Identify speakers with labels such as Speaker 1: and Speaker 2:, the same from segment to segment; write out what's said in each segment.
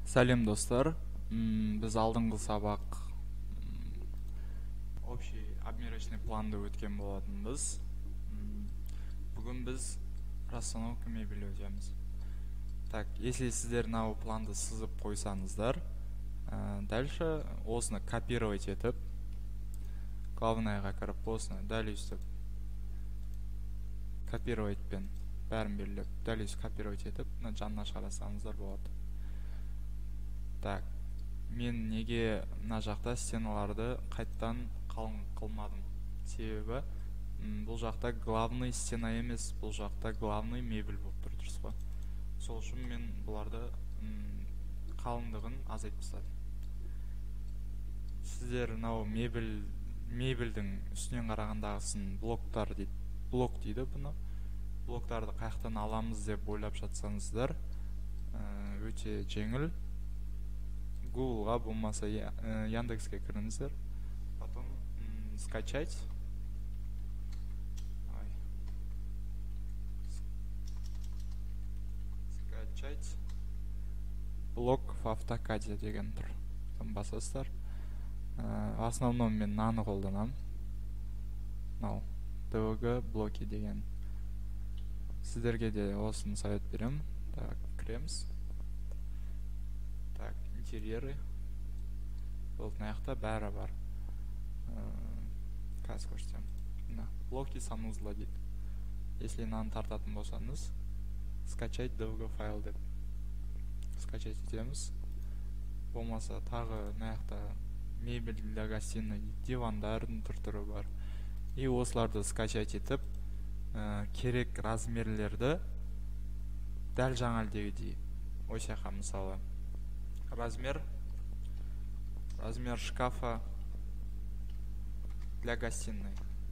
Speaker 1: Сәлем достар. Біз алдыңғы сабақ общий обмерочный планды өткен болатынбыз. Бүгін біз расстановка мебели өтеміз. Так, если сіздер мынау планды сызып қойсаңыздар, дальше осыны копировать етіп, главныйға кіріп осыны дәл үстіп копировайтпен бәрін белгілеп, дәл үстіп копировать етіп, жанына шығарсаңыздар болады. Так, мен неге мына жақта стеналарды қайттан қалың қылмадым? Себебі бұл жақта главный стена емес, бұл жақта главный мебель болып тұр, дұрыс па? Сол үшін мен бұларды қалыңдығын азайтып тастадым. Сіздер мынау мебельдің үстінен қарағандағысын блоктар дейді. Блок дейді бұны. Блоктарды қаяқтан аламыз деп ойлап жатсаңыздар, өте жеңіл. Google'ға болмаса Яндекске кіріңіздер, потом скачать. Скачать блок в автокаде деген тұр. Басасыздар. В основном мен мынаны қолданамын. Мынау DVG блоки деген. Сіздерге де осыны совет беремін. Так, кіреміз. Так, интерьеры. Бұл мына бәрі бар. Қазір көрсетемін. Блоки санузла дейді. Если мынаны тартатын болсаңыз, скачать DVG файл деп скачать етеміз. Болмаса тағы мына мебель для гостиной, дивандардың түр-түрі бар. И осыларды скачать етіп, керек размерлерді дәл жаңалдегідей. Осяқа мысалы размер шкафа для гостиной.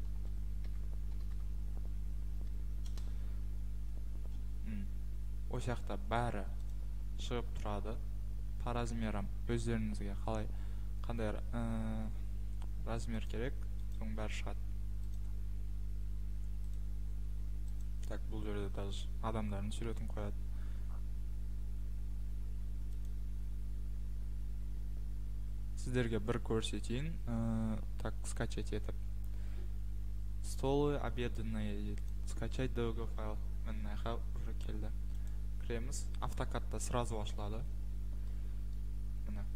Speaker 1: Осяқта бәрі шығып тұрады. По размерам өздеріңізге қандай размер керек, соң бәрі шығады. Так, бұл жерде даже адамдардың суретін қояды. Сіздерге бір көрсетейін. Так, скачать етіп. Столы обеденные. Скачать DVG файл. Міннайға уже келді. Кіреміз. Автокадта сразу ашылады. Міне.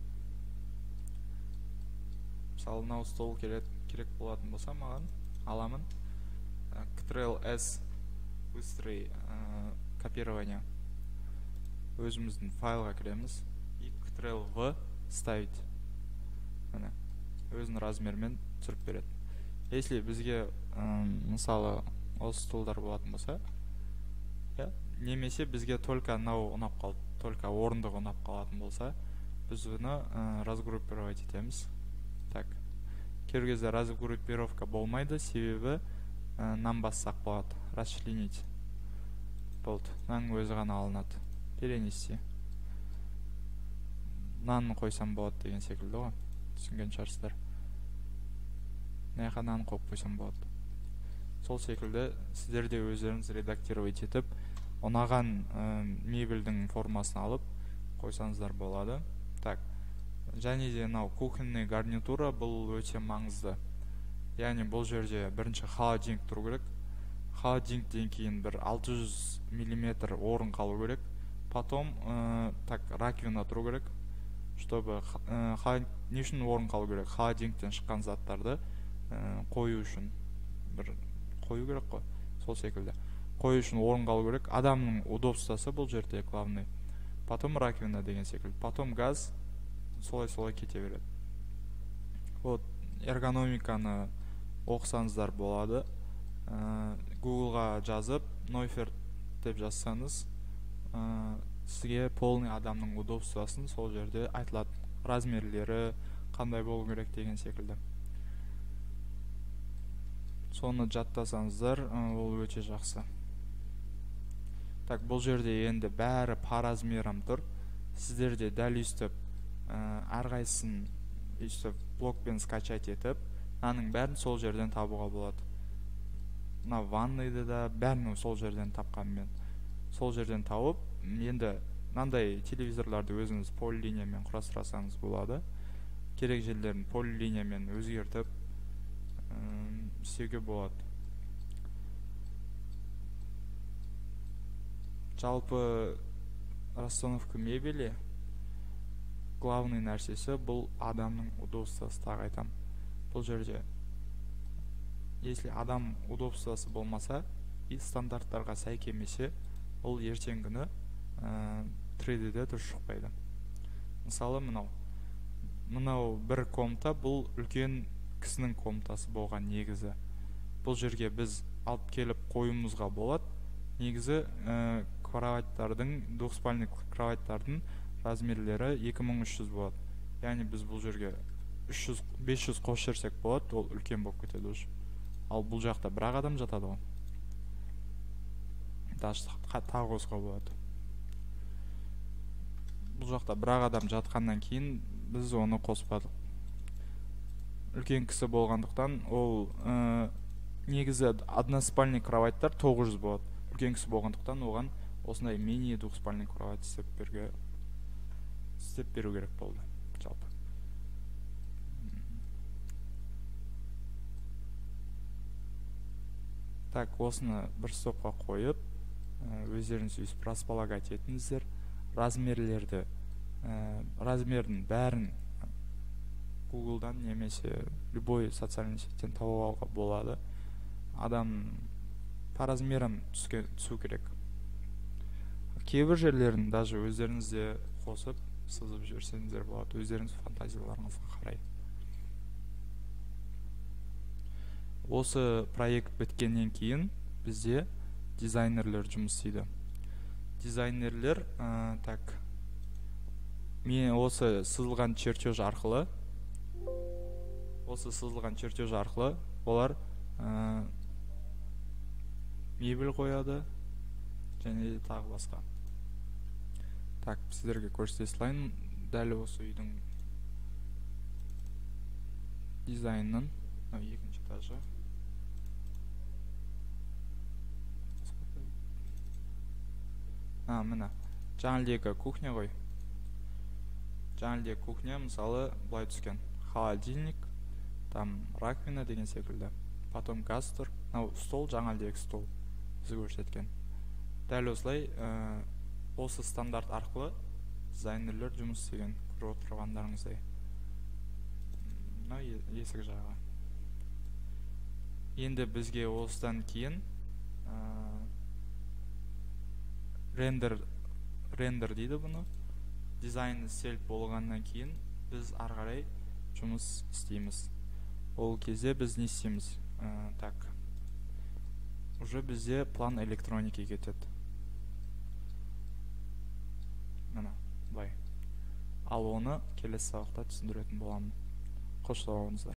Speaker 1: Мысалы, мынау стол керек болатын болса маған аламын. Ctrl-S быстрый копирование. Өзіміздің файлға кіреміз. И Ctrl-V ставить. Өзінің размермен түсіріп береді. Если бізге мысалы осы столдар болатын болса, немесе бізге только мынау ұнап қалды, только орындық ұнап қалатын болса, біз оны разгруппировать етеміз. Так, кейбір кезде разгруппировка болмайды, себебі нан бассақ болады. Расчленить болды. Нан өзі ғана алынады. Перенести. Нанын қойсам болады деген секілді ғой. Түсінген шығарсыздар. Мына нан қойып қойсам болады. Сол секілді сіздерде өздеріңіз редактировать етіп, ұнаған мебельдің формасын алып қойсаңыздар болады. Так, және де мынау кухонный гарнитура бұл өте маңызды. Яғни бұл жерде бірінші холодильник тұру керек. Холодильниктен кейін бір 600 мм орын қалу керек. Потом так раковина тұру керек. Чтобы не үшін орын қалу керек? Холодильниктен шыққан заттарды қою үшін бір қою керек қой. Сол секілді. Қою үшін орын қалу керек. Адамның удобствосы бұл жерде главный. Потом раковина деген секілді. Потом газ солай-солай кете береді. Вот эргономиканы оқысаңыздар болады. Google'ға жазып, Нойферт деп жазсаңыз, сізге полный адамның удобствосын сол жерде айтылады. Размерлері қандай болу керек деген секілді. Соны жаттасаңыздар, ол өте жақсы. Так, бұл жерде енді бәрі по размерам тұр. Сіздерде дәл үстіп, әрқайсысын үстіп блокпен скачать етіп, наның бәрін сол жерден табуға болады. Мына ванныйды да бәрін сол жерден тапқанмен. Сол жерден тауып, енді мынандай телевизорларды өзіңіз полилиниямен құрастырсаңыз болады. Керек жерлерін полилиниямен өзгертіп істеуге болады. Жалпы расстановка мебели главный нәрсесі бұл адамның удобствосы, тағы айтам. Бұл жерде если адам удобствосы болмаса и стандарттарға сай келмесе, ол ертең күні 3D-де дұрыс шықпайды. Мысалы мынау бір комната, бұл үлкен кісінің комнатасы болған негізі. Бұл жерге біз алып келіп қойымызға болады. Негізі кроваттардың, двухспальный кроваттардың размерлері 2300 болады. Яғни біз бұл жерге 500 қосып жіберсек болады, ол үлкен болып кетеді уже. Ал бұл жақта бір адам жатады ғой. Тағы қосуға болады. Бұл жақта бір адам жатқаннан кейін біз оны қоспадық. Үлкен кісі болғандықтан ол негізі односпальный кроваттар 900 болады. Үлкен кісі болғандықтан оған осындай мини двухспальный кровать істеп беру керек болды. Жалпы. Так, осыны бір стопқа қойып, өздеріңіз өйстіп располагать етіңіздер. Размердің бәрін Google'дан немесе любой социальный сеттен тауып алуға болады. Адам по размерам түсу керек. Кейбір жерлерін даже өздеріңізде қосып, сызып жіберсеңіздер болады, өздеріңіз фантазияларыңызға қарай. Осы проект біткеннен кейін бізде дизайнерлер жұмыс істейді. Дизайнерлер мен осы сызылған чертеж арқылы олар мебель қояды және тағы басқа. Так, сіздерге көрсете салайын. Дәл осы үйдің дизайнын, екінші этажы. Мына жаңалдегі кухня ғой. Жаңалдегі кухня мысалы былай түскен. Холодильник, там раковина деген секілді. Потом газ тұр. Стол, жаңалдегі стол. Біз көрсеткен. Дәл осылай осы стандарт арқылы дизайнерлер жұмыс істеген, көріп отырғандарыңыздай. Есік жағы. Енді бізге осыдан кейін рендер дейді бұны. Дизайн істеліп болғаннан кейін біз ары қарай жұмыс істейміз. Ол кезде біз не істейміз? Так. Уже бізде план электроники кетеді. Мына, былай. Ал оны келесі сабақта түсіндіретін боламын. Қош сау болыңыздар.